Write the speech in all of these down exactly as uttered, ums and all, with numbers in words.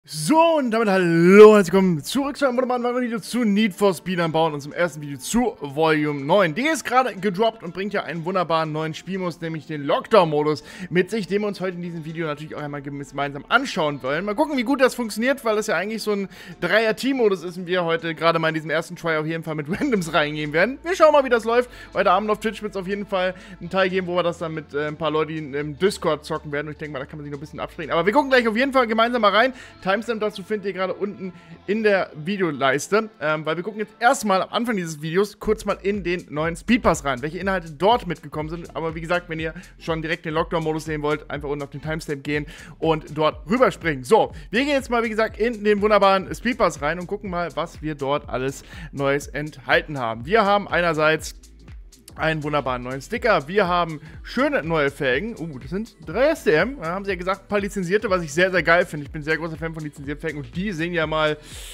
So, und damit hallo und herzlich willkommen zurück zu einem wunderbaren weiteren Video zu Need for Speed Unbound und zum ersten Video zu Volume neun. Die ist gerade gedroppt und bringt ja einen wunderbaren neuen Spielmodus, nämlich den Lockdown-Modus mit sich, den wir uns heute in diesem Video natürlich auch einmal gemeinsam anschauen wollen. Mal gucken, wie gut das funktioniert, weil das ja eigentlich so ein Dreier-Team-Modus ist und wir heute gerade mal in diesem ersten Try auf jeden Fall mit Randoms reingehen werden. Wir schauen mal, wie das läuft. Heute Abend auf Twitch wird es auf jeden Fall einen Teil geben, wo wir das dann mit äh, ein paar Leuten im Discord zocken werden. Und ich denke mal, da kann man sich noch ein bisschen absprechen. Aber wir gucken gleich auf jeden Fall gemeinsam mal rein. Timestamp dazu findet ihr gerade unten in der Videoleiste, ähm, weil wir gucken jetzt erstmal am Anfang dieses Videos kurz mal in den neuen Speedpass rein, welche Inhalte dort mitgekommen sind. Aber wie gesagt, wenn ihr schon direkt den Lockdown-Modus sehen wollt, einfach unten auf den Timestamp gehen und dort rüberspringen. So, wir gehen jetzt mal, wie gesagt, in den wunderbaren Speedpass rein und gucken mal, was wir dort alles Neues enthalten haben. Wir haben einerseits einen wunderbaren neuen Sticker. Wir haben schöne neue Felgen. Uh, das sind drei S T M. Da haben sie ja gesagt, ein paar lizenzierte, was ich sehr, sehr geil finde. Ich bin ein sehr großer Fan von lizenzierten Felgen und die sehen ja mal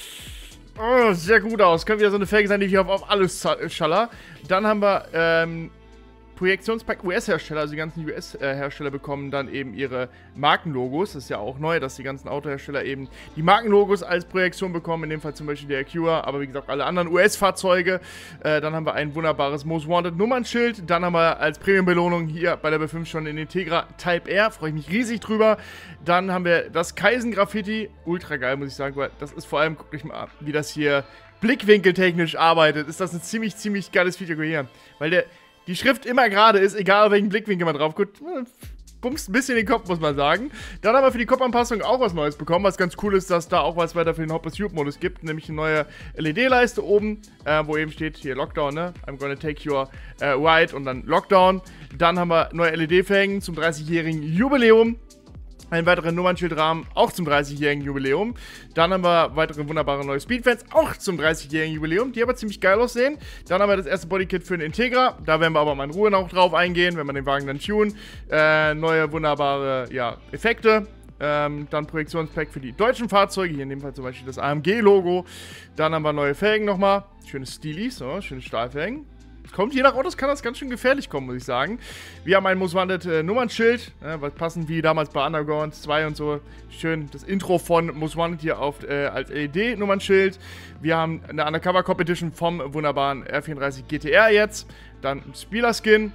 oh, sehr gut aus. Könnte wieder so eine Felge sein, die ich auf, auf alles schaller. Dann haben wir ähm, Projektionspack U S-Hersteller, also die ganzen U S-Hersteller bekommen dann eben ihre Markenlogos. Das ist ja auch neu, dass die ganzen Autohersteller eben die Markenlogos als Projektion bekommen, in dem Fall zum Beispiel der Acura, aber wie gesagt alle anderen U S-Fahrzeuge. Äh, dann haben wir ein wunderbares Most Wanted Nummernschild. Dann haben wir als Premium-Belohnung hier bei Level fünf schon den Integra Type R, freue ich mich riesig drüber. Dann haben wir das Kaizen-Graffiti, ultra geil muss ich sagen, weil das ist vor allem, guckt euch mal an, wie das hier blickwinkeltechnisch arbeitet. Ist das ein ziemlich, ziemlich geiles Video hier, weil der die Schrift immer gerade ist, egal auf welchen Blickwinkel man drauf guckt. Bummst ein bisschen in den Kopf, muss man sagen. Dann haben wir für die Kopfanpassung auch was Neues bekommen. Was ganz cool ist, dass da auch was weiter für den Hop-Pursuit-Modus gibt. Nämlich eine neue L E D-Leiste oben, äh, wo eben steht, hier Lockdown, ne? I'm gonna take your äh, ride und dann Lockdown. Dann haben wir neue L E D-Felgen zum dreißigjährigen Jubiläum. Einen weiteren Nummernschildrahmen, auch zum dreißigjährigen Jubiläum. Dann haben wir weitere wunderbare neue Speedfans, auch zum dreißigjährigen Jubiläum, die aber ziemlich geil aussehen. Dann haben wir das erste Bodykit für den Integra. Da werden wir aber mal in Ruhe noch drauf eingehen, wenn wir den Wagen dann tunen. Äh, neue wunderbare ja, Effekte. Ähm, dann Projektionspack für die deutschen Fahrzeuge. Hier in dem Fall zum Beispiel das A M G-Logo. Dann haben wir neue Felgen nochmal. Schöne Stilis, so, schöne Stahlfelgen. Kommt je nach Autos, kann das ganz schön gefährlich kommen, muss ich sagen. Wir haben ein Most Wanted äh, Nummernschild, äh, was passend wie damals bei Underground zwei und so. Schön das Intro von Most Wanted hier auf, äh, als L E D-Nummernschild. Wir haben eine Undercover Cop Edition vom wunderbaren R vierunddreißig G T R jetzt. Dann ein Spieler-Skin.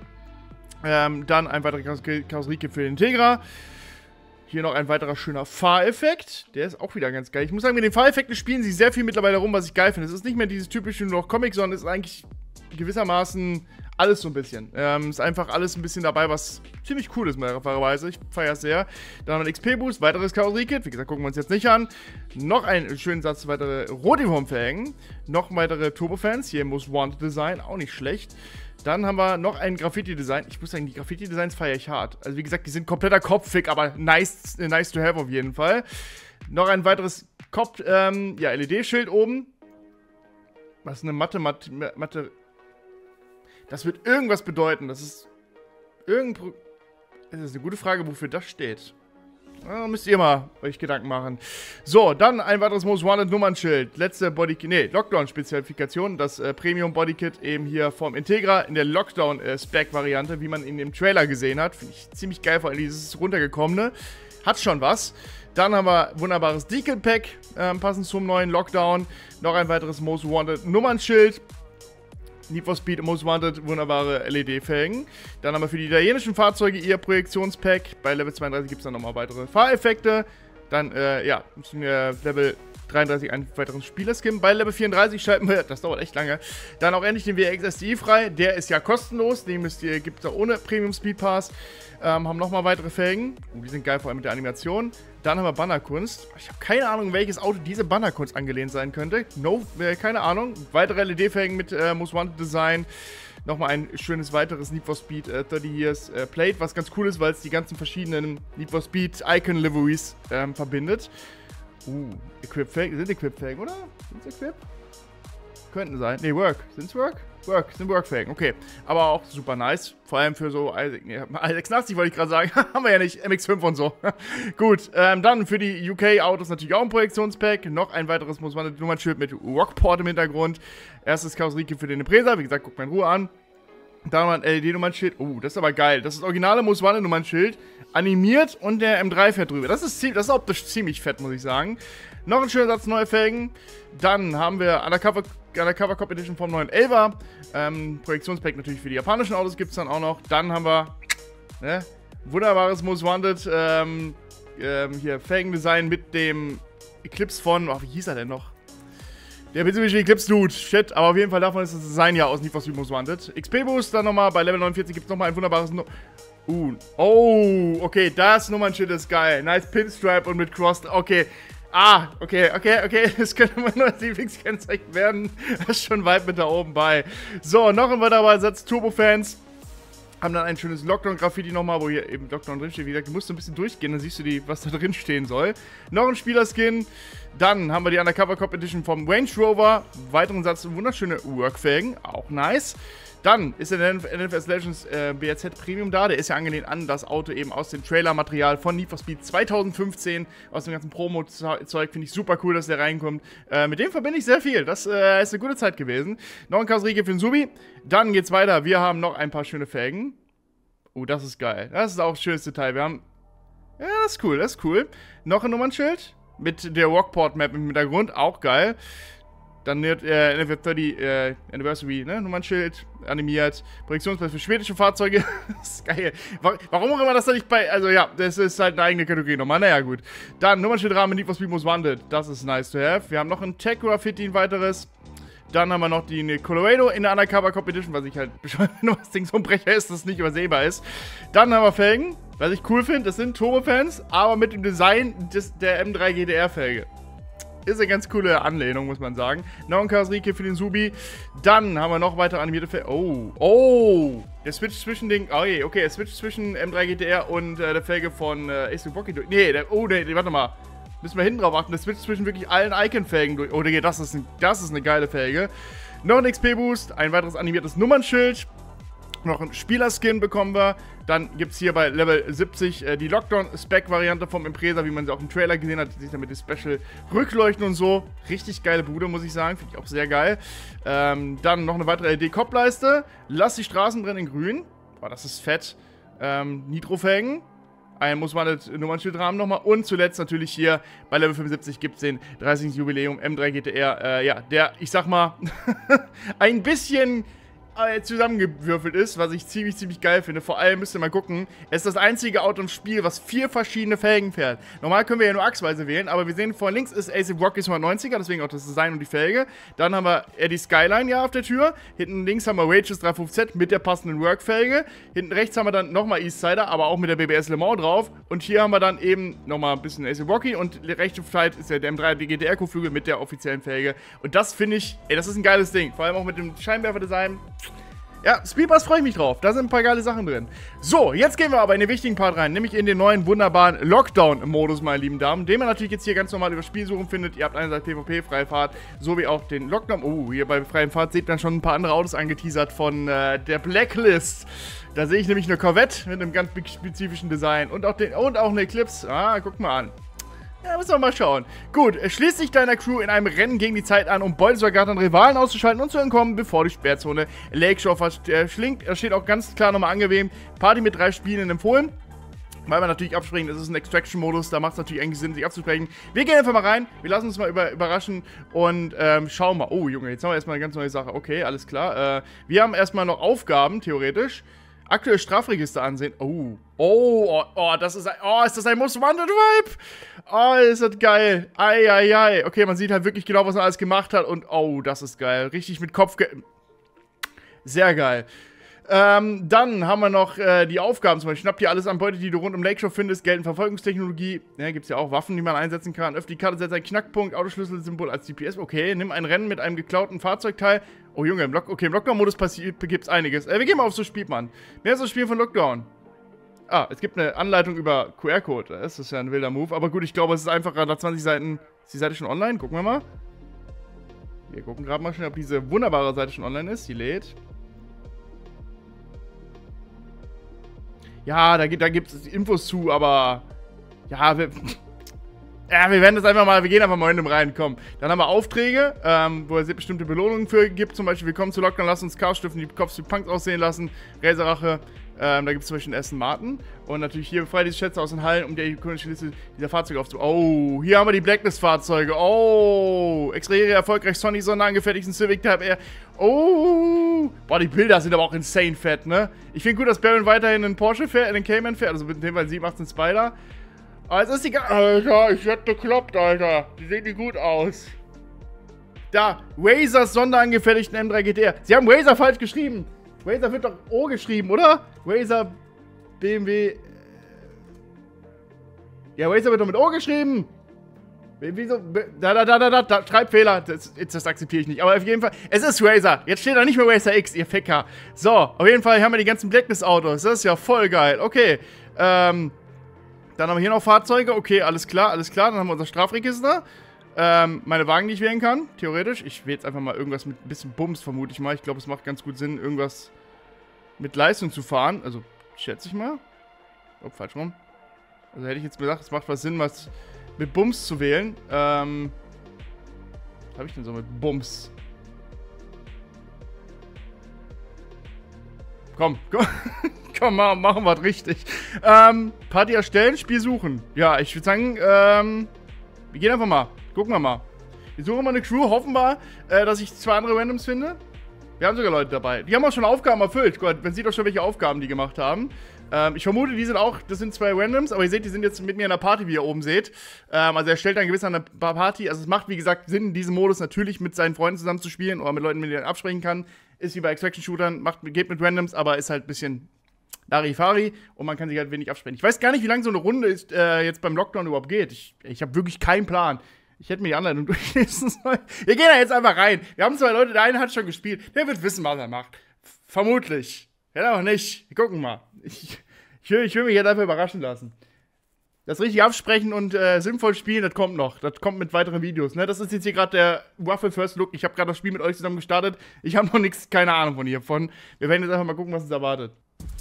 Ähm, dann ein weiterer Karosseriekit für den Integra. Hier noch ein weiterer schöner Fahreffekt. Der ist auch wieder ganz geil. Ich muss sagen, mit den Fahreffekten spielen sie sehr viel mittlerweile rum, was ich geil finde. Es ist nicht mehr dieses typische nur noch Comic, sondern es ist eigentlich gewissermaßen alles so ein bisschen. Ähm, ist einfach alles ein bisschen dabei, was ziemlich cool ist, mehrfacherweise. Ich feiere es sehr. Dann haben wir ein X P-Boost, weiteres Karosseriekit. Wie gesagt, gucken wir uns jetzt nicht an. Noch einen schönen Satz weitere Rotiform-Felgen. Noch weitere Turbofans. Hier im Most Wanted Design, auch nicht schlecht. Dann haben wir noch ein Graffiti-Design. Ich muss sagen, die Graffiti-Designs feiere ich hart. Also wie gesagt, die sind kompletter Kopffick, aber nice, nice to have auf jeden Fall. Noch ein weiteres Kopf, ähm, ja, L E D-Schild oben. Was ist eine Matte, Matte, Matte. Das wird irgendwas bedeuten. Das ist irgend. Das ist eine gute Frage, wofür das steht. Da müsst ihr mal euch Gedanken machen. So, dann ein weiteres Most Wanted Nummernschild. Letzte Bodykit, nee, Lockdown-Spezifikation. Das äh, Premium Bodykit eben hier vom Integra in der Lockdown-Spec-Variante, wie man in dem Trailer gesehen hat. Finde ich ziemlich geil, vor allem dieses runtergekommene. Hat schon was. Dann haben wir wunderbares Decal-Pack, ähm, passend zum neuen Lockdown. Noch ein weiteres Most Wanted Nummernschild. Need for Speed Most Wanted, wunderbare L E D-Felgen. Dann haben wir für die italienischen Fahrzeuge ihr Projektionspack. Bei Level zweiunddreißig gibt es dann nochmal weitere Fahreffekte. Dann, äh, ja, müssen wir Level dreiunddreißig einen weiteren Spielerskin. Bei Level vierunddreißig schalten wir, das dauert echt lange, dann auch endlich den W X S D I frei. Der ist ja kostenlos, den müsst ihr, gibt es auch ohne Premium Speed Pass. Ähm, haben nochmal weitere Felgen. Oh, die sind geil, vor allem mit der Animation. Dann haben wir Bannerkunst. Ich habe keine Ahnung, welches Auto diese Bannerkunst angelehnt sein könnte. No, äh, keine Ahnung. Weitere L E D-Felgen mit äh, Most Wanted Design. Nochmal ein schönes weiteres Need for Speed äh, dreißig Years äh, Plate, was ganz cool ist, weil es die ganzen verschiedenen Need for Speed Icon Liveries ähm, verbindet. Uh, Equip-Felgen. Sind Equip-Felgen, oder? Sind es Equip? Könnten sein. Ne, Work. Sind's Work? Work. Sind Work-Felgen. Okay. Aber auch super nice. Vor allem für so nee, I sechsundachtzig wollte ich gerade sagen. Haben wir ja nicht. M X fünf und so. Gut. Ähm, dann für die U K-Autos natürlich auch ein Projektionspack. Noch ein weiteres muss man Nummernschild mit Rockport im Hintergrund. Erstes Karosseriekit für den Impreza. Wie gesagt, guckt mal in Ruhe an. Da haben wir ein L E D-Nummernschild. Oh, das ist aber geil. Das ist das originale Most Wanted-Nummernschild. Animiert und der M drei fährt drüber. Das ist, das ist optisch ziemlich fett, muss ich sagen. Noch ein schöner Satz neue Felgen. Dann haben wir Undercover, Undercover Cop Edition vom neuen elfer. Ähm, Projektionspack natürlich für die japanischen Autos gibt es dann auch noch. Dann haben wir ne, wunderbares Most Wanted ähm, ähm, hier Felgendesign mit dem Eclipse von, oh, wie hieß er denn noch? Der Mitsubishi Eclipse Dude, shit, aber auf jeden Fall davon ist das Design ja aus Need for Speed Most Wanted. X P-Boost dann nochmal, bei Level neunundvierzig gibt es nochmal ein wunderbares... No uh, oh, okay, das Nummernschild ist geil. Nice Pinstripe und mit Cross, okay. Ah, okay, okay, okay, das könnte mein neues Lieblingskennzeichen werden. Das ist schon weit mit da oben bei. So, noch ein weiterer Satz Turbo-Fans. Haben dann ein schönes Lockdown-Graffiti nochmal, wo hier eben Lockdown drinsteht. Wie gesagt, du musst ein bisschen durchgehen, dann siehst du, die, was da drin stehen soll. Noch ein Spielerskin. Dann haben wir die Undercover Cop Edition vom Range Rover. Weiteren Satz wunderschöne Workfelgen, auch nice. Dann ist der N F S Legends äh, B R Z Premium da. Der ist ja angelehnt an das Auto eben aus dem Trailer-Material von Need for Speed zweitausendfünfzehn. Aus dem ganzen Promo-Zeug finde ich super cool, dass der reinkommt. Äh, mit dem verbinde ich sehr viel. Das äh, ist eine gute Zeit gewesen. Noch ein Karosserie für den Subi. Dann geht's weiter. Wir haben noch ein paar schöne Felgen. Oh, das ist geil. Das ist auch ein schönes Detail. Wir haben... Ja, das ist cool, das ist cool. Noch ein Nummernschild mit der Rockport-Map im Hintergrund. Auch geil. Dann wird äh, N F F dreißig äh, Anniversary, ne? Nummernschild animiert. Projektionsplatz für schwedische Fahrzeuge. Das ist geil. Warum auch immer das da nicht bei. Also ja, das ist halt eine eigene Kategorie nochmal. Naja, gut. Dann Nummernschildrahmen Need for Speed Most Wanted. Das ist nice to have. Wir haben noch ein Tech Graffiti, ein weiteres. Dann haben wir noch die Colorado in der Undercover Cop Edition, was ich halt bescheuert, nur das Ding so ein Brecher ist, dass es nicht übersehbar ist. Dann haben wir Felgen, was ich cool finde. Das sind Turbo-Fans, aber mit dem Design des, der M drei G T R-Felge. Ist eine ganz coole Anlehnung, muss man sagen. Noch ein Karosserie für den Subi. Dann haben wir noch weitere animierte Felgen. Oh, oh. Der Switch zwischen den... Oh je, okay, der Switch zwischen M drei G T R und äh, der Felge von äh, A C Rocky. Nee, der, oh, nee, warte mal. Müssen wir hinten drauf achten. Der Switch zwischen wirklich allen Icon-Felgen durch. Oh, Digga, das ist, ein, das ist eine geile Felge. Noch ein X P-Boost. Ein weiteres animiertes Nummernschild. Noch ein Spielerskin bekommen wir. Dann gibt es hier bei Level siebzig äh, die Lockdown-Spec-Variante vom Impreza, wie man sie auch im Trailer gesehen hat. Die sich dann mit den Special-Rückleuchten und so. Richtig geile Bude, muss ich sagen. Finde ich auch sehr geil. Ähm, dann noch eine weitere L E D-Kopfleiste. Lass die Straßen brennen in grün. Boah, das ist fett. Ähm, Nitro-Felgen. Ein muss man das Nummernschildrahmen nochmal. Und zuletzt natürlich hier bei Level fünfundsiebzig gibt es den dreißigsten Jubiläum M drei G T R. Äh, ja, der, ich sag mal, ein bisschen zusammengewürfelt ist, was ich ziemlich, ziemlich geil finde. Vor allem müsst ihr mal gucken, es ist das einzige Auto im Spiel, was vier verschiedene Felgen fährt. Normal können wir ja nur achsweise wählen, aber wir sehen vor links ist A C Rocky hundertneunziger, deswegen auch das Design und die Felge. Dann haben wir Eddie Skyline ja auf der Tür. Hinten links haben wir Rages dreiundfünfzig Z mit der passenden Workfelge. Hinten rechts haben wir dann nochmal Eastsider, aber auch mit der B B S Le Mans drauf. Und hier haben wir dann eben nochmal ein bisschen A C Rocky und der rechte Seite ist ja der M drei G T R-Kotflügel mit der offiziellen Felge. Und das finde ich, ey, das ist ein geiles Ding. Vor allem auch mit dem Scheinwerfer-Design. Ja, Speedbus freue ich mich drauf. Da sind ein paar geile Sachen drin. So, jetzt gehen wir aber in den wichtigen Part rein, nämlich in den neuen wunderbaren Lockdown-Modus, meine lieben Damen, den man natürlich jetzt hier ganz normal über Spielsuchen findet. Ihr habt einerseits PvP, freie Fahrt, sowie auch den Lockdown. Oh, hier bei freien Fahrt seht ihr dann schon ein paar andere Autos angeteasert von äh, der Blacklist. Da sehe ich nämlich eine Corvette mit einem ganz spezifischen Design und auch, den, und auch eine Eclipse. Ah, guck mal an. Ja, müssen wir mal schauen. Gut, schließ dich deiner Crew in einem Rennen gegen die Zeit an, um Beutesoldaten und Rivalen auszuschalten und zu entkommen, bevor die Sperrzone Lakeshore verschlingt. Da steht auch ganz klar nochmal angegeben, Party mit drei Spielen empfohlen. Weil wir natürlich abspringen, das ist ein Extraction-Modus, da macht es natürlich eigentlich Sinn, sich abzusprechen. Wir gehen einfach mal rein, wir lassen uns mal über, überraschen und ähm, schauen mal. Oh, Junge, jetzt haben wir erstmal eine ganz neue Sache. Okay, alles klar. Äh, wir haben erstmal noch Aufgaben, theoretisch. Aktuell Strafregister ansehen. Oh. Oh, oh, oh, das ist ein, oh, ist das ein Most Wanted Vibe? Oh, ist das geil. Ei, ei, ei. Okay, man sieht halt wirklich genau, was man alles gemacht hat und oh, das ist geil. Richtig mit Kopf. Sehr geil. Ähm, dann haben wir noch äh, die Aufgaben, zum Beispiel schnapp dir alles an Beute, die du rund um Lakeshore findest, gelten Verfolgungstechnologie, ja, gibt es ja auch Waffen, die man einsetzen kann, öffne die Karte, setze ein Knackpunkt, Autoschlüsselsymbol als G P S, okay, nimm ein Rennen mit einem geklauten Fahrzeugteil, oh Junge, im Lock okay, im Lockdown-Modus gibt es einiges, äh, wir gehen mal auf so spielt man, mehr so Spiel von Lockdown. Ah, es gibt eine Anleitung über Q R-Code, das ist ja ein wilder Move, aber gut, ich glaube, es ist einfacher, nach zwanzig Seiten, ist die Seite schon online, gucken wir mal. Wir gucken gerade mal schnell, ob diese wunderbare Seite schon online ist, sie lädt. Ja, da, da gibt es Infos zu, aber ja, wir, Ja, wir werden das einfach mal, wir gehen einfach mal random rein, komm. Dann haben wir Aufträge, ähm, wo es bestimmte Belohnungen für gibt. Zum Beispiel, willkommen zu Lockdown, lass uns Chaos stiften, die Cops wie Punks aussehen lassen. Razorrache, ähm, da gibt es zum Beispiel einen Aston Martin. Und natürlich hier befreie diese Schätze aus den Hallen, um die ikonische Liste dieser Fahrzeuge aufzubauen. Oh, hier haben wir die Blacklist-Fahrzeuge. Oh, extrahiere erfolgreich Sony sonderangefertigten Civic Type R. Oh, boah, die Bilder sind aber auch insane fett, ne? Ich finde gut, dass Baron weiterhin einen Porsche fährt, einen Cayman fährt, also mit dem, weil sie macht einen Spider. Aber es ist egal. Alter, ich werd bekloppt, Alter. Die sehen die gut aus. Da, Razors sonderangefertigten M drei G T R. Sie haben Razor falsch geschrieben. Razor wird doch O geschrieben, oder? Razor B M W. Ja, Razor wird doch mit O geschrieben. Wieso? Da, da, da, da, da, da. Schreibfehler. Das, das akzeptiere ich nicht. Aber auf jeden Fall, es ist Razor. Jetzt steht da nicht mehr Racer X, ihr Ficker. So, auf jeden Fall haben wir die ganzen Blacklist-Autos. Das ist ja voll geil. Okay, ähm. Dann haben wir hier noch Fahrzeuge. Okay, alles klar, alles klar. Dann haben wir unser Strafregister. Ähm, meine Wagen, die ich wählen kann, theoretisch. Ich wähle jetzt einfach mal irgendwas mit ein bisschen Bums, vermute ich mal. Ich glaube, es macht ganz gut Sinn, irgendwas mit Leistung zu fahren. Also, schätze ich mal. Oh, falsch rum. Also hätte ich jetzt gesagt, es macht was Sinn, was mit Bums zu wählen. Ähm, was habe ich denn so mit Bums? Komm, komm. Komm, mal, machen wir es richtig. Ähm, Party erstellen, Spiel suchen. Ja, ich würde sagen, ähm, wir gehen einfach mal. Gucken wir mal. Wir suchen mal eine Crew, hoffen wir, äh, dass ich zwei andere Randoms finde. Wir haben sogar Leute dabei. Die haben auch schon Aufgaben erfüllt. Gott, man sieht doch schon, welche Aufgaben die gemacht haben. Ähm, ich vermute, die sind auch, das sind zwei Randoms, aber ihr seht, die sind jetzt mit mir in der Party, wie ihr oben seht. Ähm, also er stellt dann gewiss an der Party. Also es macht, wie gesagt, Sinn, in diesem Modus natürlich mit seinen Freunden zusammen zu spielen oder mit Leuten, mit denen er absprechen kann. Ist wie bei Extraction-Shootern, macht, geht mit Randoms, aber ist halt ein bisschen Larifari und man kann sich halt wenig absprechen. Ich weiß gar nicht, wie lange so eine Runde ist, äh, jetzt beim Lockdown überhaupt geht. Ich, ich habe wirklich keinen Plan. Ich hätte mir die Anleitung durchlesen sollen. Wir gehen da jetzt einfach rein. Wir haben zwei Leute, der eine hat schon gespielt. Der wird wissen, was er macht. F vermutlich. Ja, aber nicht. Wir gucken mal. Ich, ich, will, ich will mich jetzt einfach überraschen lassen. Das richtig absprechen und äh, sinnvoll spielen, das kommt noch. Das kommt mit weiteren Videos. Ne? Das ist jetzt hier gerade der Waffle First Look. Ich habe gerade das Spiel mit euch zusammen gestartet. Ich habe noch nichts, keine Ahnung von hiervon. Wir werden jetzt einfach mal gucken, was uns erwartet.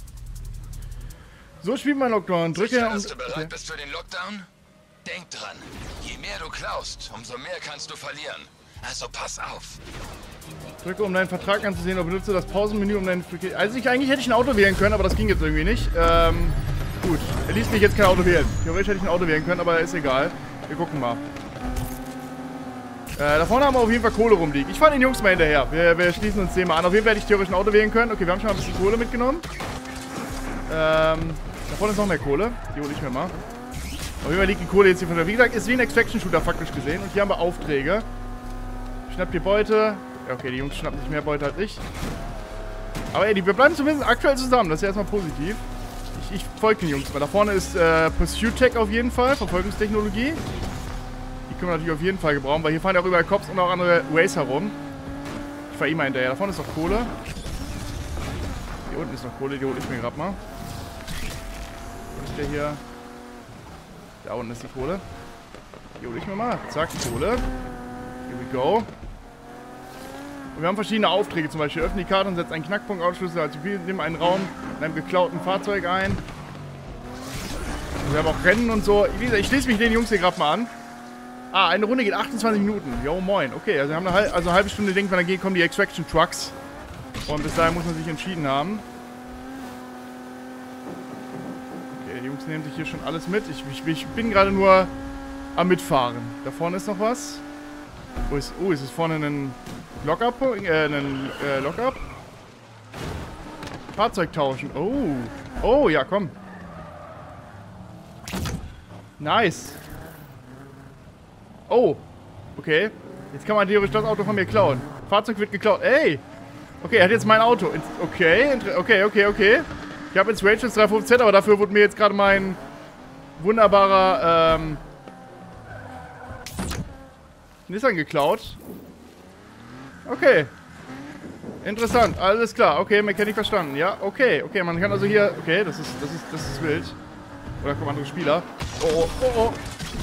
So spielt man Lockdown. Drücke Sicher, und... dass du bereit bist für den Lockdown? Denk dran, je mehr du klaust, umso mehr kannst du verlieren. Also pass auf. Drücke, um deinen Vertrag anzusehen, oder benutze das Pausenmenü, um deinen... Also ich, eigentlich hätte ich ein Auto wählen können, aber das ging jetzt irgendwie nicht. Ähm, gut. Er ließ mich jetzt kein Auto wählen. Theoretisch hätte ich ein Auto wählen können, aber ist egal. Wir gucken mal. Äh, da vorne haben wir auf jeden Fall Kohle rumliegen. Ich fahre den Jungs mal hinterher. Wir, wir schließen uns den mal an. Auf jeden Fall hätte ich theoretisch ein Auto wählen können. Okay, wir haben schon mal ein bisschen Kohle mitgenommen. Ähm, da vorne ist noch mehr Kohle. Die hole ich mir mal. Auf jeden Fall liegt die Kohle jetzt hier von der... Wie gesagt, ist wie ein Extraction-Shooter faktisch gesehen. Und hier haben wir Aufträge. Schnappt hier Beute. Ja, okay, die Jungs schnappen nicht mehr Beute als ich. Aber ey, die, wir bleiben zumindest aktuell zusammen. Das ist ja erstmal positiv. Ich, ich folge den Jungs mal. Da vorne ist äh, Pursuit Tech auf jeden Fall. Verfolgungstechnologie. Die können wir natürlich auf jeden Fall gebrauchen, weil hier fahren ja auch überall Cops und auch andere Racer rum. Ich fahre immer hinterher. Da vorne ist noch Kohle. Hier unten ist noch Kohle. Die hole ich mir gerade mal. Und der hier... Da unten ist die Kohle. Die hole ich mir mal. Zack, Kohle. Here we go. Und wir haben verschiedene Aufträge, zum Beispiel öffne die Karte und setze einen Knackpunkt Autoschlüssel als Typ, nimm einen Raum in einem geklauten Fahrzeug ein. Und wir haben auch Rennen und so. Wie gesagt, ich schließe mich den Jungs hier gerade mal an. Ah, eine Runde geht achtundzwanzig Minuten. Jo, moin. Okay, also wir haben eine, halb, also eine halbe Stunde, denkt man, dann gehen, kommen die Extraction Trucks. Und bis dahin muss man sich entschieden haben. Okay, die Jungs nehmen sich hier schon alles mit. Ich, ich, ich bin gerade nur am Mitfahren. Da vorne ist noch was. Wo ist, oh, ist es vorne ein Lockup? Äh, ein äh, Lockup? Fahrzeug tauschen. Oh. Oh, ja, komm. Nice. Oh. Okay. Jetzt kann man theoretisch das Auto von mir klauen. Fahrzeug wird geklaut. Ey. Okay, er hat jetzt mein Auto. Okay, okay, okay, okay. Ich habe jetzt Rachels dreihundertfünfzig Z, aber dafür wurde mir jetzt gerade mein wunderbarer, ähm... Nissan geklaut. Okay. Interessant, alles klar. Okay, Mechanik verstanden. Ja, okay, okay, man kann also hier... Okay, das ist, das ist, das ist wild. Oder kommen andere Spieler. Oh, oh, oh, oh.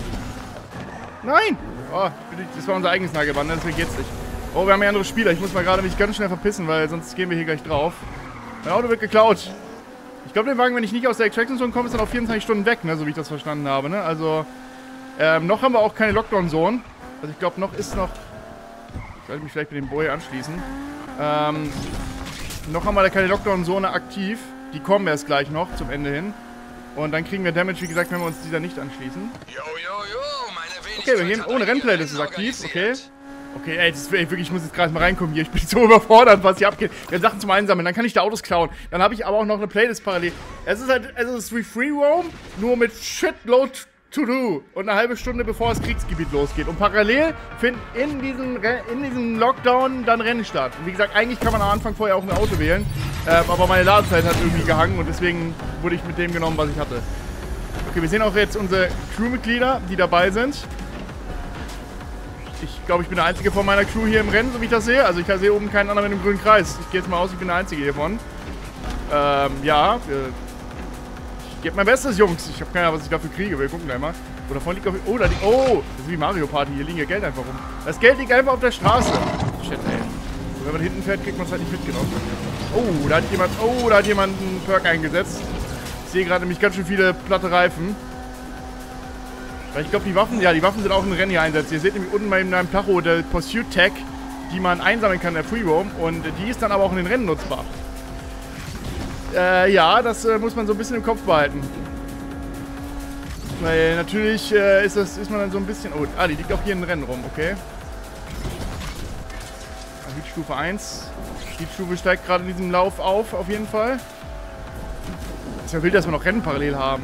Nein! Oh, das war unser eigenes Nagelband, deswegen geht's nicht. Oh, wir haben ja andere Spieler. Ich muss mal gerade mich ganz schnell verpissen, weil sonst gehen wir hier gleich drauf. Mein Auto wird geklaut. Ich glaube, den Wagen, wenn ich nicht aus der Extraction Zone komme, ist dann auf vierundzwanzig Stunden weg, ne? So wie ich das verstanden habe, ne? Also... Ähm, noch haben wir auch keine Lockdown-Zone. Also ich glaube, noch ist noch... Ich sollte mich vielleicht mit dem Boy anschließen. Ähm, noch haben wir da keine Lockdown-Zone aktiv. Die kommen erst gleich noch zum Ende hin. Und dann kriegen wir Damage, wie gesagt, wenn wir uns dieser nicht anschließen. Jo, jo, jo, meine Okay, wir gehen ohne Rennplay, das ist aktiv, okay. Okay, ey, das ist, ey, wirklich, ich muss jetzt gerade mal reinkommen hier. Ich bin so überfordert, was hier abgeht. Wir haben Sachen zum Einsammeln, dann kann ich da Autos klauen. Dann habe ich aber auch noch eine Playlist parallel. Es ist halt, also es ist wie Free Roam, nur mit Shitload to do. Und eine halbe Stunde bevor das Kriegsgebiet losgeht. Und parallel finden in diesem, in diesem Lockdown dann Rennen statt. Und wie gesagt, eigentlich kann man am Anfang vorher auch ein Auto wählen. Ähm, aber meine Ladezeit hat irgendwie gehangen und deswegen wurde ich mit dem genommen, was ich hatte. Okay, wir sehen auch jetzt unsere Crewmitglieder, die dabei sind. Ich glaube, ich bin der Einzige von meiner Crew hier im Rennen, so wie ich das sehe. Also ich sehe oben keinen anderen mit dem grünen Kreis. Ich gehe jetzt mal aus, ich bin der Einzige hiervon. Ähm, ja. Ich gebe mein Bestes, Jungs. Ich habe keine Ahnung, was ich dafür kriege. Wir gucken gleich mal. Oh, da vorne liegt auf... Oh, da liegt... Oh, das ist wie Mario Party. Hier liegt ja Geld einfach rum. Das Geld liegt einfach auf der Straße. Shit, ey. Wenn man hinten fährt, kriegt man es halt nicht mitgenommen. Oh, da hat jemand... Oh, da hat jemand einen Perk eingesetzt. Ich sehe gerade nämlich ganz schön viele platte Reifen. Weil ich glaube, die Waffen, ja, die Waffen sind auch in Rennen hier einsetzt. Ihr seht nämlich unten bei meinem Tacho der Pursuit Tag, die man einsammeln kann in der Free Roam. Und die ist dann aber auch in den Rennen nutzbar. Äh, ja, das äh, muss man so ein bisschen im Kopf behalten. Weil natürlich äh, ist, das, ist man dann so ein bisschen... Oh, ah, die liegt auch hier in den Rennen rum, okay. Heatstufe eins. Heatstufe steigt gerade in diesem Lauf auf, auf jeden Fall. Ist ja wild, dass wir noch Rennen parallel haben.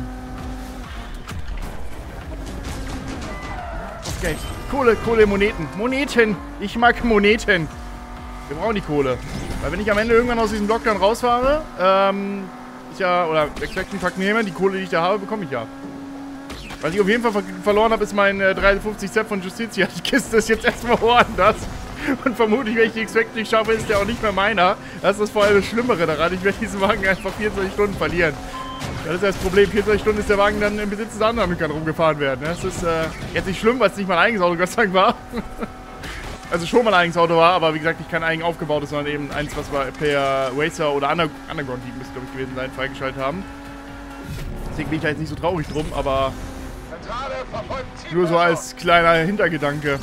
Okay. Kohle, Kohle, Moneten. Moneten. Ich mag Moneten. Wir brauchen die Kohle. Weil wenn ich am Ende irgendwann aus diesem Lockdown rausfahre, ähm, ich ja, oder Extraction Pack nehme, die Kohle, die ich da habe, bekomme ich ja. Was ich auf jeden Fall ver verloren habe, ist mein äh, dreiundfünfzig Set von Justitia. Die Kiste ist jetzt erstmal woanders. Und vermutlich, wenn ich die Extraction nicht schaffe, ist der auch nicht mehr meiner. Das ist das vor allem das Schlimmere daran. Ich werde diesen Wagen einfach vierundzwanzig Stunden verlieren. Das ist das Problem. vierundzwanzig Stunden ist der Wagen dann im Besitz des anderen und kann rumgefahren werden. Das ist äh, jetzt nicht schlimm, weil es nicht mein eigenes Auto Gott sei Dank war. Also schon mein eigenes Auto war, aber wie gesagt, nicht kein eigen aufgebautes, sondern eben eins, was wir per Racer oder Under Underground League müsste, glaube ich, gewesen sein, freigeschaltet haben. Deswegen bin ich da jetzt nicht so traurig drum, aber nur so als kleiner Hintergedanke.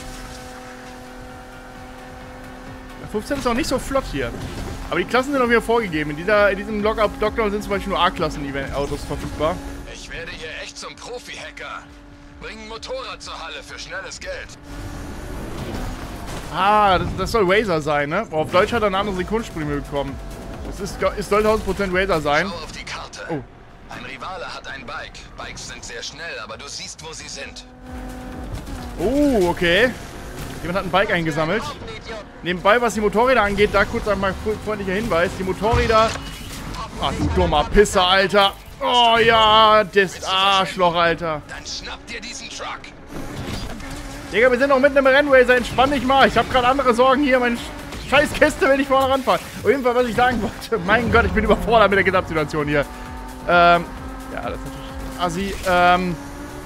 fünfzehn ist auch nicht so flott hier. Aber die Klassen sind auch wieder vorgegeben. In, dieser, in diesem Lockup-Lockdown sind zum Beispiel nur A-Klassen-Autos verfügbar. Ich werde hier echt zum Profi-Hacker. Bring ein Motorrad zur Halle für schnelles Geld. Ah, das, das soll Razer sein, ne? Boah, auf Deutsch hat er eine andere Sekundensprimel bekommen. Das ist, ist soll tausend Prozent Razer sein. Schau auf die Karte. Oh. Ein Rivale hat ein Bike. Bikes sind sehr schnell, aber du siehst, wo sie sind. Oh, okay. Jemand hat ein Bike eingesammelt. Nebenbei, was die Motorräder angeht, da kurz einmal freundlicher Hinweis. Die Motorräder... Ach, du dummer Pisser, Alter. Oh ja, das Arschloch, Alter. Dann schnapp dir diesen Truck. Digga, wir sind noch mitten im Rennracer. Entspann dich mal. Ich habe gerade andere Sorgen hier. Meine scheiß Kiste, wenn ich vorne ranfahre. Auf jeden Fall, was ich sagen wollte. Mein Gott, ich bin überfordert mit der Gesamtsituation hier. Ähm, ja, das ist natürlich assi. Ähm...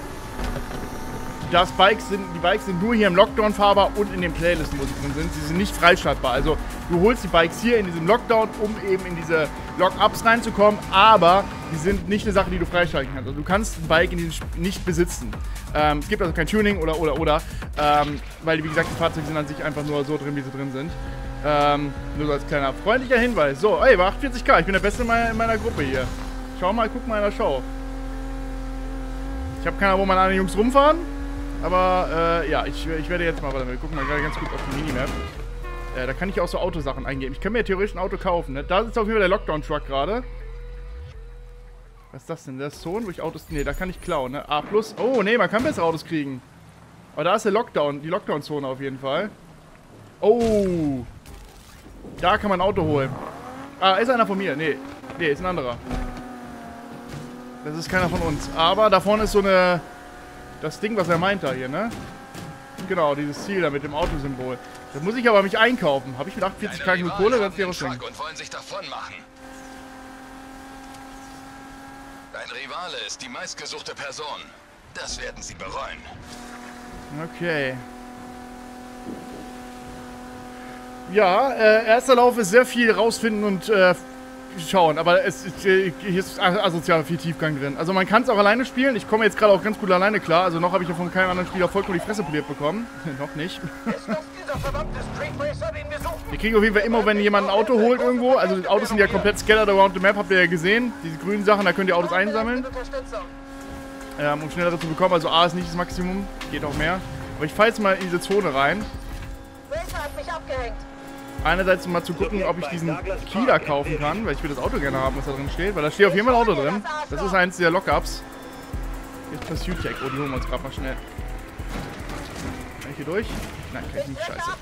Das Bikes sind, die Bikes sind nur hier im Lockdown fahrbar und in den Playlisten, wo sie drin sind. Sie sind nicht freischaltbar. Also du holst die Bikes hier in diesem Lockdown, um eben in diese Lockups reinzukommen, aber die sind nicht eine Sache, die du freischalten kannst. Also du kannst ein Bike in diesem Sp nicht besitzen. Ähm, es gibt also kein Tuning oder oder oder, ähm, weil wie gesagt die Fahrzeuge sind an sich einfach nur so drin, wie sie drin sind. Ähm, nur so als kleiner freundlicher Hinweis. So, ey, war achtundvierzig K. Ich bin der Beste in meiner, in meiner Gruppe hier. Schau mal, guck mal in der Show. Ich habe keine Ahnung, wo meine anderen Jungs rumfahren. Aber, äh, ja, ich, ich werde jetzt mal, warte mal, wir gucken mal gerade ganz gut auf die Minimap. Äh, da kann ich auch so Autosachen eingeben. Ich kann mir theoretisch ein Auto kaufen, ne? Da ist auf jeden Fall der Lockdown-Truck gerade. Was ist das denn? Der Zone, wo ich Autos... Ne, da kann ich klauen, ne? A plus. Oh, ne, man kann bessere Autos kriegen. Aber da ist der Lockdown, die Lockdown-Zone auf jeden Fall. Oh. Da kann man ein Auto holen. Ah, ist einer von mir? Ne, ne, ist ein anderer. Das ist keiner von uns. Aber da vorne ist so eine... Das Ding, was er meint da hier, ne? Genau, dieses Ziel da mit dem Autosymbol. Das muss ich aber mich einkaufen. Habe ich mit achtundvierzig K genug Kohle? Das wäre schön. Und wollen sich davon machen. Dein Rivale ist die meistgesuchte Person. Das werden sie bereuen. Okay. Ja, äh, erster Lauf ist sehr viel rausfinden und äh, schauen, aber es ist, hier ist asozial viel Tiefgang drin. Also man kann es auch alleine spielen. Ich komme jetzt gerade auch ganz gut alleine klar. Also noch habe ich ja von keinem anderen Spieler vollkommen die Fresse poliert bekommen. Noch nicht. Wir kriegen auf jeden Fall immer, wenn jemand ein Auto holt irgendwo. Also die Autos sind ja komplett scattered around the map, habt ihr ja gesehen. Diese grünen Sachen, da könnt ihr Autos einsammeln. Ähm, um schnellere zu bekommen. Also A ist nicht das Maximum, geht auch mehr. Aber ich fahre jetzt mal in diese Zone rein. Einerseits um mal zu gucken, ob ich diesen Kieler kaufen kann, weil ich will das Auto gerne haben, was da drin steht. Weil da steht auf jeden Fall ein Auto drin. Das ist eins der Lockups. Jetzt Pursuit Tech. Oh, die holen wir uns gerade mal schnell. Kann ich hier durch? Nein, kann ich nicht. Scheiße.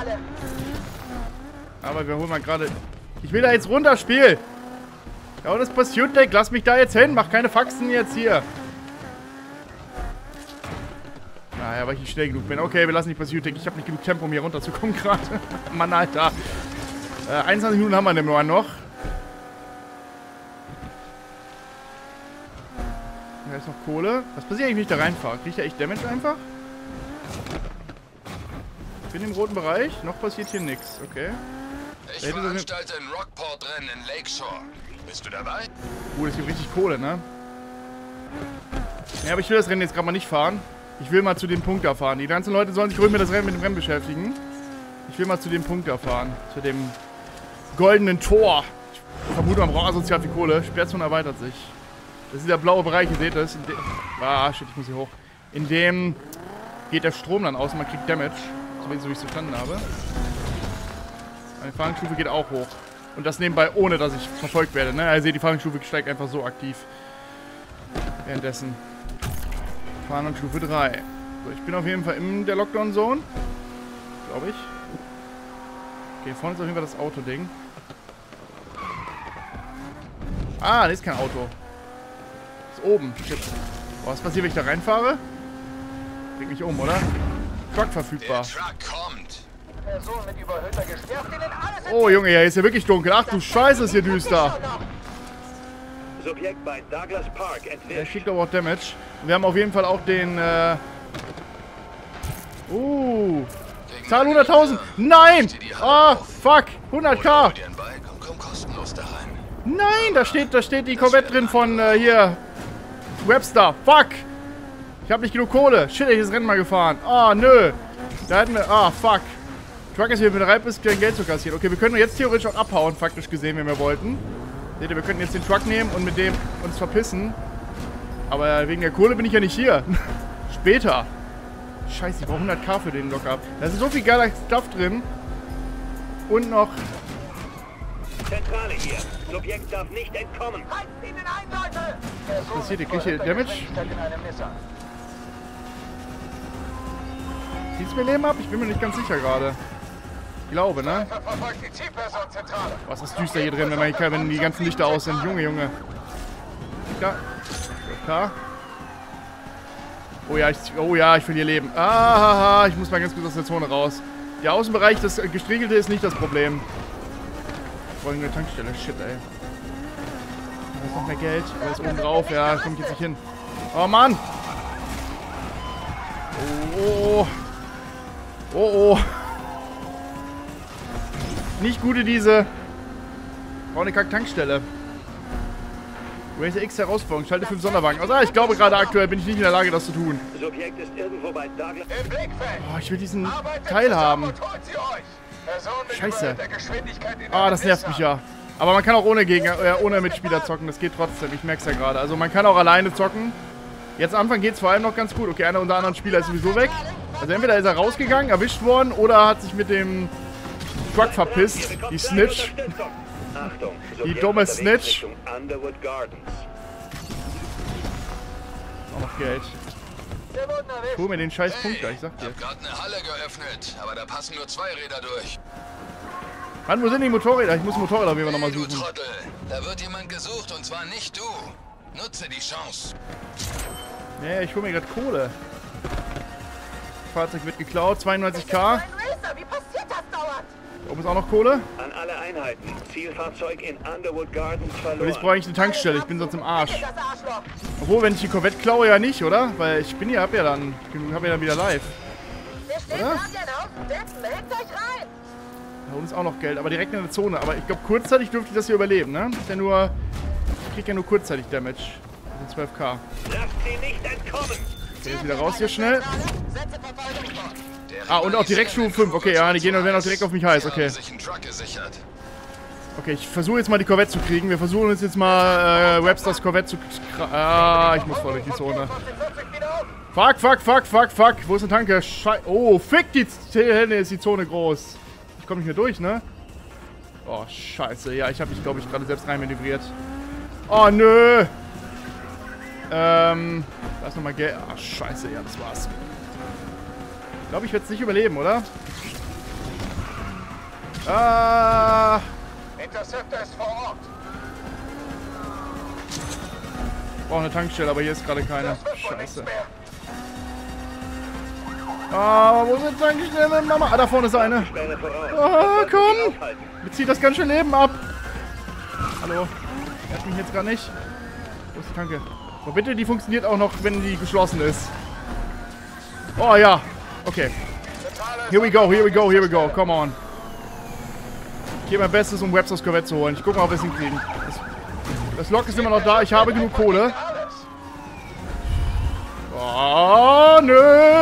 Aber wir holen mal gerade... Ich will da jetzt runter, Spiel! Ja, das Pursuit Tech. Lass mich da jetzt hin. Mach keine Faxen jetzt hier. Naja, weil ich nicht schnell genug bin. Okay, wir lassen die Pursuit Tech. Ich habe nicht genug Tempo, um hier runterzukommen gerade. Mann, Alter. Äh, einundzwanzig Minuten haben wir nämlich noch. Da ist noch Kohle. Was passiert eigentlich, wenn ich da reinfahre? Kriege ich da echt Damage einfach? Ich bin im roten Bereich. Noch passiert hier nichts. Okay. Ich veranstalte ein Rockport-Rennen in Lakeshore. Bist du dabei? Uh, das gibt richtig Kohle, ne? Ja, aber ich will das Rennen jetzt gerade mal nicht fahren. Ich will mal zu dem Punkt da fahren. Die ganzen Leute sollen sich ruhig mit, das Rennen, mit dem Rennen beschäftigen. Ich will mal zu dem Punkt da fahren. Zu dem goldenen Tor. Ich vermute, man braucht asozial viel Kohle. Sperrzone erweitert sich. Das ist der blaue Bereich, ihr seht das. Ah, shit, ich muss hier hoch. In dem geht der Strom dann aus und man kriegt Damage. So wie ich es verstanden habe. Meine Fahndungsstufe geht auch hoch. Und das nebenbei, ohne dass ich verfolgt werde. Ne? Ihr seht, die Fahndungsstufe steigt einfach so aktiv. Währenddessen. Fahndungsstufe drei. So, ich bin auf jeden Fall in der Lockdown-Zone. Glaube ich. Okay, vorne ist auf jeden Fall das Auto-Ding. Ah, das ist kein Auto. Das ist oben. Shit. Boah, was passiert, wenn ich da reinfahre? Bringt mich um, oder? Truck verfügbar. Der Truck kommt. Oh, Junge, hier ist ja wirklich dunkel. Ach du Scheiße, ist hier düster. Subjekt bei Douglas Park entwischt. Der schickt aber auch Damage. Wir haben auf jeden Fall auch den, äh... Uh... Zahl hunderttausend! Nein! Ah, fuck! hunderttausend! Nein, da steht, da steht die Corvette drin von, äh, hier... Webster. Fuck! Ich habe nicht genug Kohle. Shit, ich hab das Rennen mal gefahren. Ah, nö. Da hätten wir... Ah, fuck. Truck ist hier bereit, bis kein Geld zu kassieren. Okay, wir können jetzt theoretisch auch abhauen, faktisch gesehen, wenn wir wollten. Seht ihr, wir könnten jetzt den Truck nehmen und mit dem uns verpissen. Aber wegen der Kohle bin ich ja nicht hier. Später. Scheiße, ich brauche hunderttausend für den Lockup. Da ist so viel geiler Stuff drin. Und noch... Zentrale hier. Subjekt darf nicht entkommen. Was passiert? Krieg ich hier Damage? Zieht's mir Leben ab? Ich bin mir nicht ganz sicher gerade. Ich glaube, ne? Was ist düster hier drin, wenn, man hier, wenn die ganzen Lichter aus sind. Junge, Junge. Ja. Klar. Oh ja, ich, oh ja, ich verliere Leben. Ah, ich muss mal ganz kurz aus der Zone raus. Der Außenbereich, das Gestriegelte ist nicht das Problem. Ich wollte eine Tankstelle. Shit, ey. Da ist noch mehr Geld. Da ist oben drauf. Ja, da komme ich jetzt nicht hin. Oh, Mann. Oh, oh. Oh, oh. Nicht gute diese. Brauche eine Kack-Tankstelle. Racer X Herausforderung. Schalte fünf Sonderwagen. Also, ich glaube, gerade aktuell bin ich nicht in der Lage, das zu tun. Subjekt ist irgendwo bei Douglas. Oh, ich will diesen Teil haben. Scheiße. Ah, das nervt mich ja. Aber man kann auch ohne Gegner, äh, ohne Mitspieler zocken. Das geht trotzdem. Ich merke es ja gerade. Also, man kann auch alleine zocken. Jetzt am Anfang geht es vor allem noch ganz gut. Okay, einer unter anderen Spieler ist sowieso weg. Also, entweder ist er rausgegangen, erwischt worden, oder hat sich mit dem Truck verpisst. Die Snitch. Achtung, die dumme Snitch. Auch noch Geld. Ich hol mir den scheiß Punkt da, ich sag dir. Ich hab gerade eine Halle geöffnet, aber da passen nur zwei Räder durch. Mann, wo sind die Motorräder? Ich muss Motorräder auf jeden Fall nochmal Du suchen. Trottel, da wird jemand gesucht und zwar nicht du. Nutze die Chance. Nee, ich hol mir gerade Kohle. Fahrzeug wird geklaut, zweiundneunzig K. Da oben ist auch noch Kohle. An alle Einheiten. Zielfahrzeug in Underwood Gardens verloren. Und jetzt brauche ich eine Tankstelle, ich bin sonst im Arsch. Obwohl, wenn ich die Corvette klaue, ja nicht, oder? Weil ich bin ja, hab ja dann, hab ja dann wieder live. Oder? Da unten ist auch noch Geld, aber direkt in der Zone. Aber ich glaube, kurzzeitig dürfte ich das hier überleben, ne? Ist ja nur... Ich krieg ja nur kurzzeitig Damage. Also zwölf K. Lasst sie nicht entkommen! Okay, jetzt wieder raus hier schnell. Ah, und auch direkt Stufe fünf. Okay, ja, die gehen und werden auch direkt auf mich heiß. Okay. Okay, ich versuche jetzt mal die Corvette zu kriegen. Wir versuchen uns jetzt mal äh, Websters Corvette zu... Ah, ich muss voll durch die Zone. Fuck, fuck, fuck, fuck, fuck. Wo ist eine Tanke? Schei... Oh, fick die... Hände, ist die Zone groß. Ich komme nicht mehr durch, ne? Oh, scheiße. Ja, ich habe mich, glaube ich, gerade selbst reinmanövriert. Oh, nö. Ähm... Da ist nochmal Geld... Ah, scheiße. Ja, das war's. Ich glaube, ich werde es nicht überleben, oder? Ah... Interceptor ist vor Ort. Ich brauche eine Tankstelle, aber hier ist gerade keine. Scheiße. Ah, wo sind Tankstellen, Mama? Ah, da vorne ist eine. Ah, komm! Mir zieht das ganz schön Leben ab. Hallo? Er hat mich jetzt gerade nicht. Wo ist die Tanke? Oh, bitte, die funktioniert auch noch, wenn die geschlossen ist. Oh, ja. Okay. Here we go, here we go, here we go. Come on. Ich gebe mein Bestes, um Websters Corvette zu holen. Ich gucke mal, ob wir es hinkriegen. Das, das Lok ist immer noch da. Ich habe genug Kohle. Oh, nö.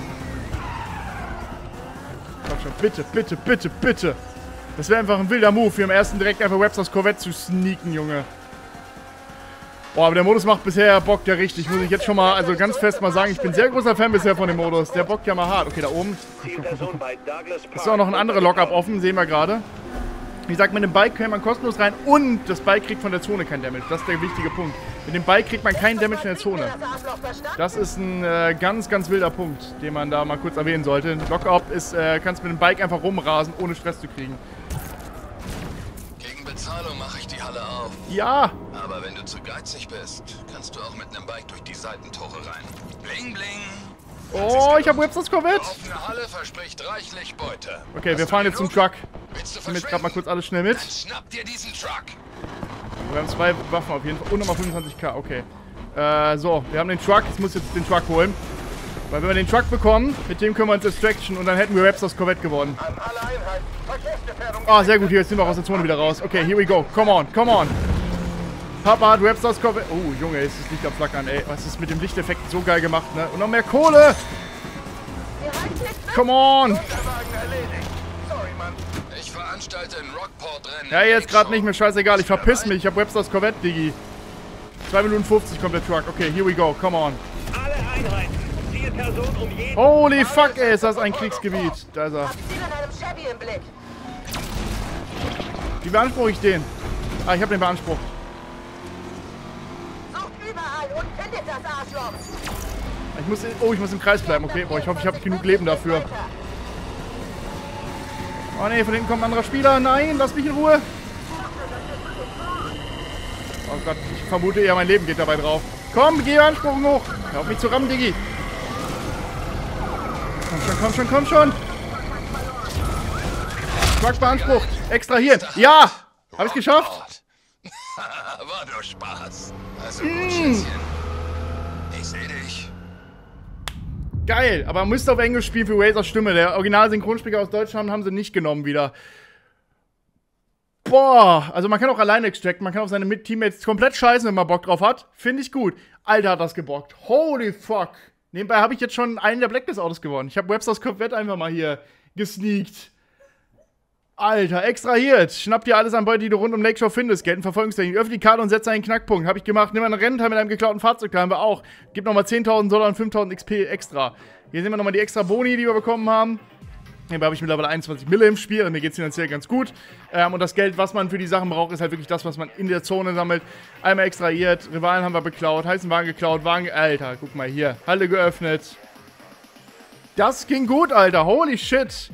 Komm schon, bitte, bitte, bitte, bitte. Das wäre einfach ein wilder Move, hier im ersten direkt einfach Websters Corvette zu sneaken, Junge. Boah, aber der Modus macht bisher, bockt ja richtig. Muss ich jetzt schon mal, also ganz fest mal sagen, ich bin sehr großer Fan bisher von dem Modus. Der bockt ja mal hart. Okay, da oben. Ist auch noch ein anderer Lockup offen, sehen wir gerade. Wie gesagt, mit dem Bike kann man kostenlos rein und das Bike kriegt von der Zone kein Damage. Das ist der wichtige Punkt. Mit dem Bike kriegt man keinen Damage in der Zone. Das ist ein äh, ganz, ganz wilder Punkt, den man da mal kurz erwähnen sollte. Ein Lockup ist, äh, kannst mit dem Bike einfach rumrasen, ohne Stress zu kriegen. Gegen Bezahlung mache ich die Halle auf. Ja! Aber wenn du zu geizig bist, kannst du auch mit einem Bike durch die Seitentore rein. Bling, bling! Oh, ich habe Websters Corvette. Offene Halle verspricht reichlich Beute. Okay, wir fahren jetzt zum Truck. Ich nehme jetzt gerade mal kurz alles schnell mit. Dann schnapp dir diesen Truck. Wir haben zwei Waffen auf jeden Fall. Und nochmal fünfundzwanzig K, okay. Äh, so, wir haben den Truck. Ich muss jetzt den Truck holen. Weil wenn wir den Truck bekommen, mit dem können wir uns Extraction und dann hätten wir Websters Corvette gewonnen. Ah, sehr gut. Hier, jetzt sind wir aus der Zone wieder raus. Okay, here we go. Come on, come on. Papa hat Websters Corvette. Oh, Junge, ist das Licht am Flackern, ey. Was ist mit dem Lichteffekt so geil gemacht, ne? Und noch mehr Kohle! Come on! Ich veranstalte ein Rockport-Rennen. Ja, jetzt gerade nicht mehr, scheißegal. Ich verpiss mich. Ich hab Websters Corvette, Diggi. zwei Minuten fünfzig kommt der Truck. Okay, here we go. Come on. Alle Einheiten. Zielperson um jeden... Holy fuck, ey, ist das ein Kriegsgebiet. Da ist er. Wie beanspruche ich den? Ah, ich hab den beansprucht. Ich muss, oh, ich muss im Kreis bleiben, okay. Boah, ich hoffe, ich habe genug Leben dafür. Oh ne, von hinten kommt ein anderer Spieler. Nein, lass mich in Ruhe. Oh Gott, ich vermute eher, mein Leben geht dabei drauf. Komm, geh Ansprung hoch. Hör auf mich zu rammen, Diggi. Komm schon, komm schon, komm schon. Truck beansprucht. Extrahieren. Ja! Hab ich's geschafft? War nur Spaß. Also gut, Schätzchen. Ich seh dich. Geil, aber man müsste auf Englisch spielen für Razors Stimme. Der Original-Synchronsprecher aus Deutschland haben sie nicht genommen wieder. Boah, also man kann auch alleine extracten, man kann auf seine Teammates komplett scheißen, wenn man Bock drauf hat. Finde ich gut. Alter, hat das gebockt. Holy fuck. Nebenbei habe ich jetzt schon einen der Blacklist-Autos gewonnen. Ich habe Websters Corvette einfach mal hier gesneakt. Alter, extrahiert. Schnapp dir alles an Beute, die du rund um Lakeshore findest. Gelten Verfolgungstechnik. Öffne die Karte und setze einen Knackpunkt. Habe ich gemacht. Nimm einen Rennteil mit einem geklauten Fahrzeug. Da haben wir auch. Gib nochmal zehntausend Dollar und fünftausend X P extra. Hier sehen wir nochmal die extra Boni, die wir bekommen haben. Hier habe ich mittlerweile einundzwanzig Mille im Spiel. Also mir geht es finanziell ganz gut. Ähm, und das Geld, was man für die Sachen braucht, ist halt wirklich das, was man in der Zone sammelt. Einmal extrahiert. Rivalen haben wir beklaut. Heißen Wagen geklaut. Wagen. Alter, guck mal hier. Halle geöffnet. Das ging gut, Alter. Holy shit.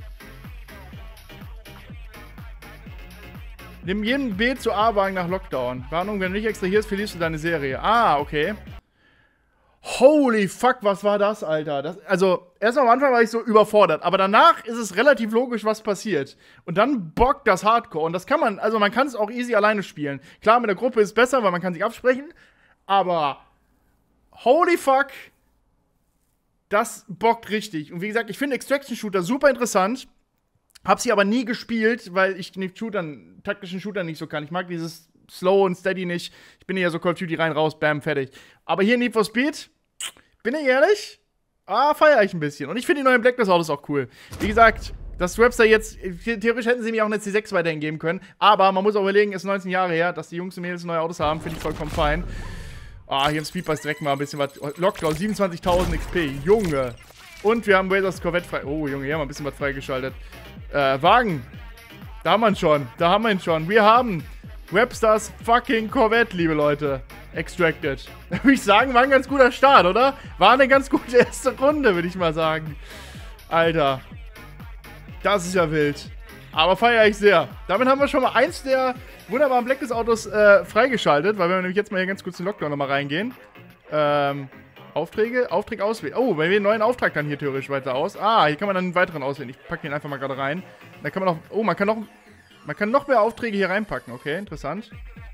Nimm jeden B zu A-Wagen nach Lockdown. Warnung, wenn du nicht extrahierst, verlierst du deine Serie. Ah, okay. Holy fuck, was war das, Alter? Das, also, erst am Anfang war ich so überfordert, aber danach ist es relativ logisch, was passiert. Und dann bockt das Hardcore. Und das kann man, also man kann es auch easy alleine spielen. Klar, mit der Gruppe ist es besser, weil man kann sich absprechen. Aber holy fuck, das bockt richtig. Und wie gesagt, ich finde Extraction-Shooter super interessant. Hab sie aber nie gespielt, weil ich den Shootern, taktischen Shooter nicht so kann. Ich mag dieses Slow und Steady nicht. Ich bin ja so Call of Duty rein, raus, bam, fertig. Aber hier Need for Speed, bin ich ehrlich, ah, feiere ich ein bisschen. Und ich finde die neuen Blacklist-Autos auch cool. Wie gesagt, das Rapster jetzt, theoretisch hätten sie mir auch eine C sechs weiterhin geben können. Aber man muss auch überlegen, ist neunzehn Jahre her, dass die Jungs und Mädels neue Autos haben, finde ich vollkommen fein. Ah, hier im Speedpass direkt mal ein bisschen was. Lockdown, siebenundzwanzigtausend X P, Junge. Und wir haben Razors Corvette frei. Oh, Junge, hier haben wir ein bisschen was freigeschaltet. Äh, Wagen. Da haben wir ihn schon. Da haben wir ihn schon. Wir haben Rapstars fucking Corvette, liebe Leute. Extracted. Da würde ich sagen, war ein ganz guter Start, oder? War eine ganz gute erste Runde, würde ich mal sagen. Alter. Das ist ja wild. Aber feiere ich sehr. Damit haben wir schon mal eins der wunderbaren Blacklist-Autos äh, freigeschaltet, weil wir nämlich jetzt mal hier ganz kurz in den Lockdown nochmal reingehen. Ähm, Aufträge? Auftrag auswählen. Oh, wir wählen einen neuen Auftrag dann hier theoretisch weiter aus. Ah, hier kann man dann einen weiteren auswählen. Ich packe den einfach mal gerade rein. Da kann man auch... Oh, man kann noch... Man kann noch mehr Aufträge hier reinpacken. Okay, interessant.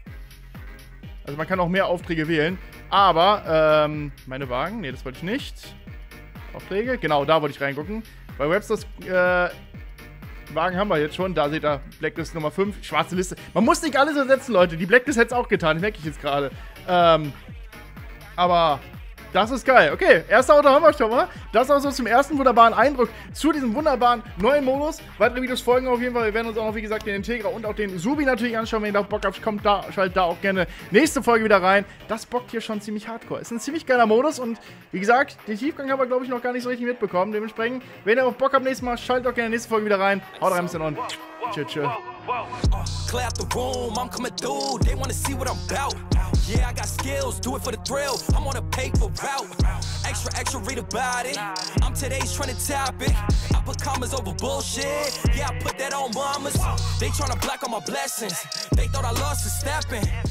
Also man kann auch mehr Aufträge wählen. Aber, ähm, meine Wagen, nee, das wollte ich nicht. Aufträge, genau, da wollte ich reingucken. Bei Websters, äh, Wagen haben wir jetzt schon. Da seht ihr, Blacklist Nummer fünf, schwarze Liste. Man muss nicht alles ersetzen, Leute. Die Blacklist hätte es auch getan, merke ich jetzt gerade. Ähm, aber... Das ist geil. Okay, erste Auto haben wir schon mal. Das also zum ersten wunderbaren Eindruck zu diesem wunderbaren neuen Modus. Weitere Videos folgen auf jeden Fall. Wir werden uns auch noch, wie gesagt, den Integra und auch den Subi natürlich anschauen. Wenn ihr da Bock habt, kommt da, schaltet da auch gerne nächste Folge wieder rein. Das bockt hier schon ziemlich hardcore. Ist ein ziemlich geiler Modus und wie gesagt, den Tiefgang haben wir, glaube ich, noch gar nicht so richtig mitbekommen. Dementsprechend, wenn ihr auf Bock habt, nächstes Mal, schaltet auch gerne nächste Folge wieder rein. Haut rein, bis dann und tschüss, tschüss. Uh, clear out the room, I'm coming through, they wanna see what I'm about. Yeah, I got skills, do it for the thrill, I'm on a paper route. Extra, extra, read about it, I'm today's trending topic. I put commas over bullshit, yeah, I put that on mamas. They tryna block all my blessings, they thought I lost a stepping.